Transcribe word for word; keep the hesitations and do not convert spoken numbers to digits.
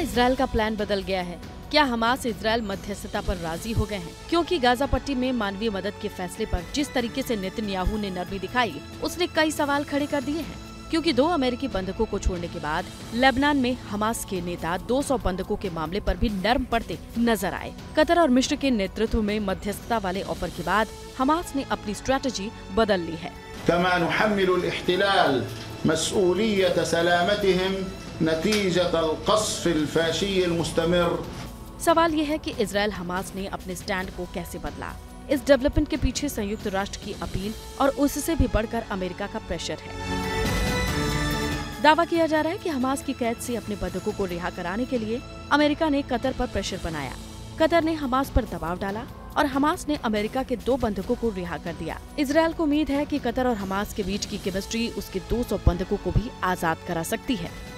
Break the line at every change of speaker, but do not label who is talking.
Israel का plan बदल गया है? क्या हमास इजराइल मध्यस्थता पर राजी हो गए हैं? क्योंकि गाजा पट्टी में मानवीय मदद के फैसले पर जिस तरीके से नेतन्याहू ने नरमी दिखाई, उसने कई सवाल खड़े कर दिए हैं। क्योंकि दो अमेरिकी बंधकों को छोड़ने के बाद लेबनान में हमास के नेता दो सौ बंधकों के मामले पर भी नर्म पड़ते नजर आए। कतर और मिस्र के नेतृत्व में मध्यस्थता वाले ऑफर के बाद हमास ने अपनी स्ट्रैटेजी बदल ली है।
कमा नुहम्मिलु अल-इह्तिलाल मसऊलियत सलामतिहिम नतीजत अल-क़स्फ़ अल-फ़ाशी अल-मुस्तमिर।
सवाल ये है कि इजराइल हमास ने अपने स्टैंड को कैसे बदला। इस डेवलपमेंट के पीछे संयुक्त राष्ट्र की अपील और उससे भी बढ़कर अमेरिका का प्रेशर है। दावा किया जा रहा है कि हमास की कैद से अपने बंधकों को रिहा कराने के लिए अमेरिका ने कतर पर प्रेशर बनाया। कतर ने हमास पर दबाव डाला और हमास ने अमेरिका के दो बंधकों को रिहा कर दिया। इजराइल को उम्मीद है कि कतर और हमास के बीच की केमिस्ट्री उसके दो सौ बंधकों को भी आजाद करा सकती है।